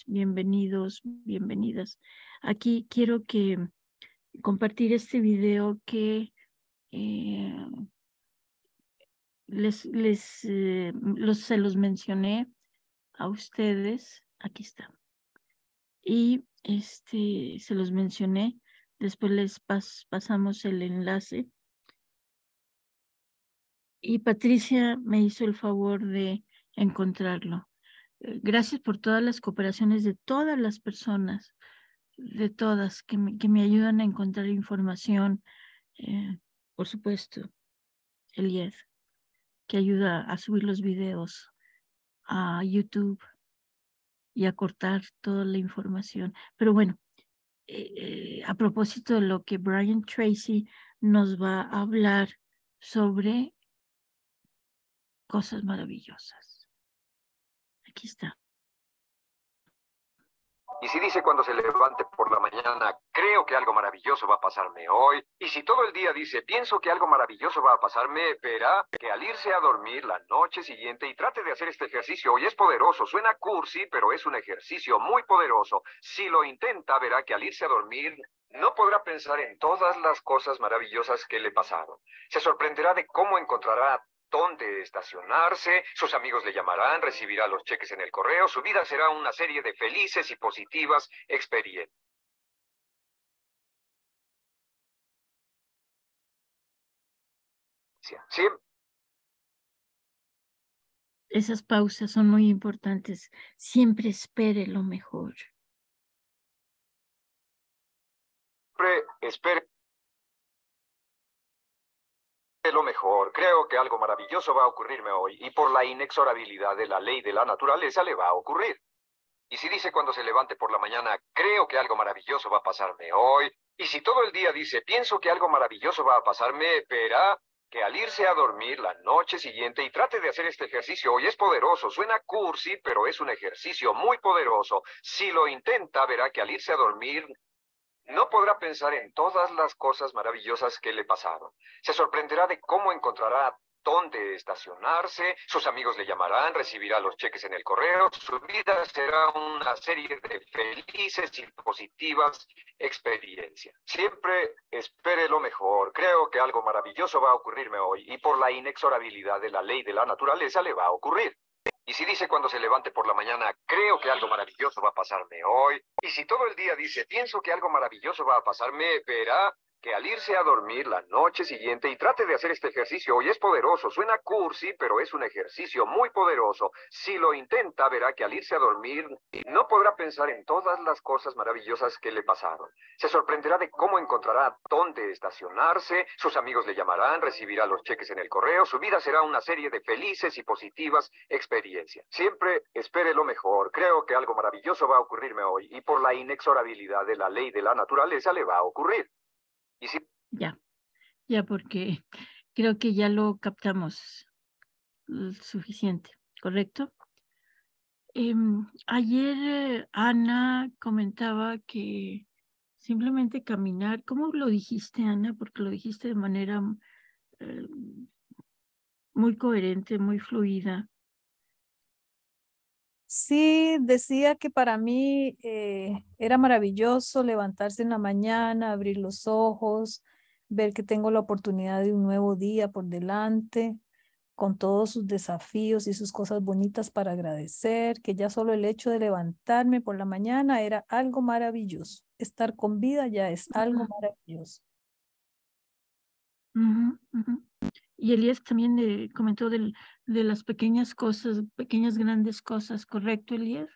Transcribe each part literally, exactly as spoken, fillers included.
bienvenidos, bienvenidas. Aquí quiero que compartir este video que eh, les, les eh, los, se los mencioné a ustedes. Aquí está. Y este se los mencioné. Después les pas, pasamos el enlace. Y Patricia me hizo el favor de encontrarlo. Eh, Gracias por todas las cooperaciones de todas las personas, de todas, que me, que me ayudan a encontrar información. Eh, por supuesto, Elied, que ayuda a subir los videos a YouTube y a cortar toda la información. Pero bueno, eh, eh, a propósito de lo que Brian Tracy nos va a hablar sobre cosas maravillosas. Aquí está. Y si dice cuando se levante por la mañana, creo que algo maravilloso va a pasarme hoy. Y si todo el día dice, pienso que algo maravilloso va a pasarme, verá que al irse a dormir la noche siguiente y trate de hacer este ejercicio hoy es poderoso. Suena cursi, pero es un ejercicio muy poderoso. Si lo intenta, verá que al irse a dormir no podrá pensar en todas las cosas maravillosas que le pasaron. Se sorprenderá de cómo encontrará dónde estacionarse, sus amigos le llamarán, recibirá los cheques en el correo, su vida será una serie de felices y positivas experiencias. Siempre Esas pausas son muy importantes. Siempre espere lo mejor. espere lo mejor. Creo que algo maravilloso va a ocurrirme hoy y por la inexorabilidad de la ley de la naturaleza le va a ocurrir. Y si dice cuando se levante por la mañana, creo que algo maravilloso va a pasarme hoy. Y si todo el día dice, pienso que algo maravilloso va a pasarme, verá que al irse a dormir la noche siguiente y trate de hacer este ejercicio hoy es poderoso. Suena cursi, pero es un ejercicio muy poderoso. Si lo intenta, verá que al irse a dormir no podrá pensar en todas las cosas maravillosas que le pasaron. Se sorprenderá de cómo encontrará dónde estacionarse, sus amigos le llamarán, recibirá los cheques en el correo, su vida será una serie de felices y positivas experiencias. Siempre espere lo mejor. Creo que algo maravilloso va a ocurrirme hoy y por la inexorabilidad de la ley de la naturaleza le va a ocurrir. Y si dice cuando se levante por la mañana, creo que algo maravilloso va a pasarme hoy. Y si todo el día dice, pienso que algo maravilloso va a pasarme, verá que al irse a dormir la noche siguiente y trate de hacer este ejercicio hoy es poderoso. Suena cursi, pero es un ejercicio muy poderoso. Si lo intenta, verá que al irse a dormir no podrá pensar en todas las cosas maravillosas que le pasaron. Se sorprenderá de cómo encontrará dónde estacionarse, sus amigos le llamarán, recibirá los cheques en el correo, su vida será una serie de felices y positivas experiencias. Siempre espere lo mejor. Creo que algo maravilloso va a ocurrirme hoy y por la inexorabilidad de la ley de la naturaleza le va a ocurrir. Y si... Ya, ya porque creo que ya lo captamos uh, suficiente, ¿correcto? Eh, ayer eh, Ana comentaba que simplemente caminar, ¿cómo lo dijiste, Ana? Porque lo dijiste de manera eh, muy coherente, muy fluida. Sí, decía que para mí eh, era maravilloso levantarse en la mañana, abrir los ojos, ver que tengo la oportunidad de un nuevo día por delante, con todos sus desafíos y sus cosas bonitas para agradecer, que ya solo el hecho de levantarme por la mañana era algo maravilloso. Estar con vida ya es algo maravilloso. Uh-huh, uh-huh. Y Elías también eh, comentó del, de las pequeñas cosas, pequeñas grandes cosas, ¿correcto, Elías?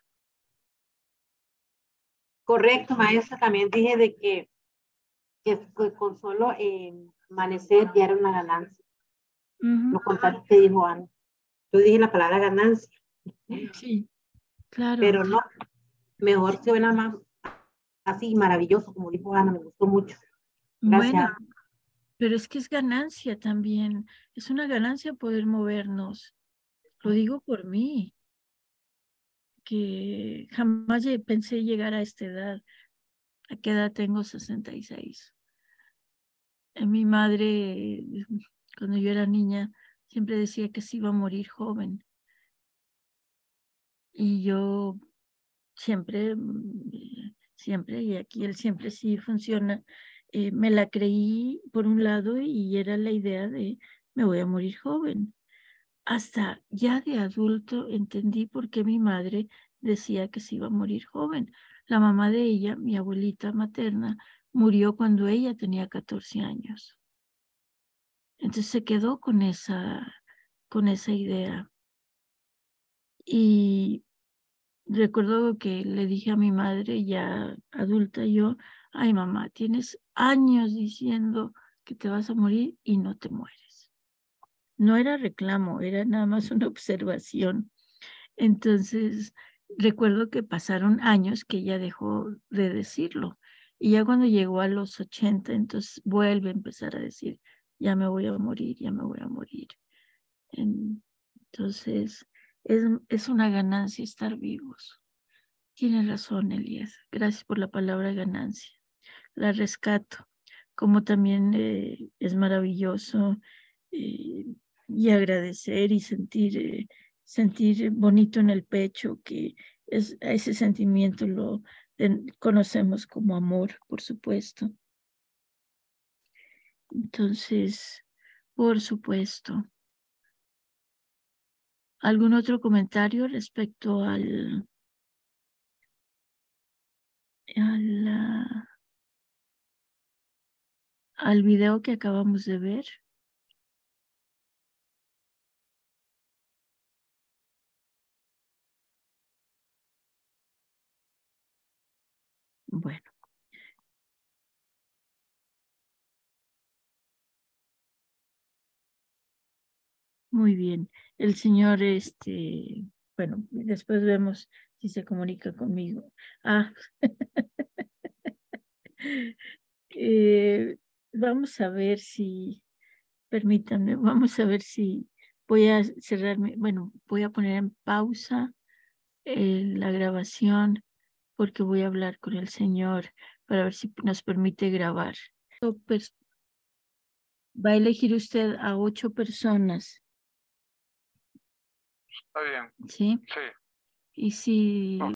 Correcto, maestra. También dije de que, que con solo eh, amanecer ya era una ganancia. Uh-huh. Lo contrario que dijo Ana. Yo dije la palabra ganancia. Sí, claro. Pero no, mejor se suena más así maravilloso, como dijo Ana, me gustó mucho. Gracias. Bueno, pero es que es ganancia también. Es una ganancia poder movernos. Lo digo por mí, que jamás pensé llegar a esta edad. ¿A qué edad tengo? sesenta y seis. Mi madre, cuando yo era niña, siempre decía que se iba a morir joven. Y yo siempre, mm, siempre, y aquí el siempre sí funciona. Eh, me la creí por un lado y era la idea de me voy a morir joven. Hasta ya de adulto entendí por qué mi madre decía que se iba a morir joven. La mamá de ella, mi abuelita materna, murió cuando ella tenía catorce años. Entonces se quedó con esa, con esa idea. Y recuerdo que le dije a mi madre, ya adulta, yo, ay mamá, tienes años diciendo que te vas a morir y no te mueres. No era reclamo, era nada más una observación. Entonces, recuerdo que pasaron años que ella dejó de decirlo. Y ya cuando llegó a los ochenta, entonces vuelve a empezar a decir, ya me voy a morir, ya me voy a morir. Entonces, es, es una ganancia estar vivos. Tienes razón, Elías. Gracias por la palabra ganancia. La rescato. Como también eh, es maravilloso eh, y agradecer y sentir, eh, sentir bonito en el pecho, que es, ese sentimiento lo de, conocemos como amor, por supuesto. Entonces, por supuesto. ¿Algún otro comentario respecto al, al, uh, al video que acabamos de ver? Bueno. Muy bien. El señor, este, bueno, después vemos si se comunica conmigo. Ah, eh, vamos a ver si, permítanme, vamos a ver si voy a cerrarme, bueno, voy a poner en pausa eh, la grabación porque voy a hablar con el señor para ver si nos permite grabar. Va a elegir usted a ocho personas. Está bien. ¿Sí? Sí. Y si...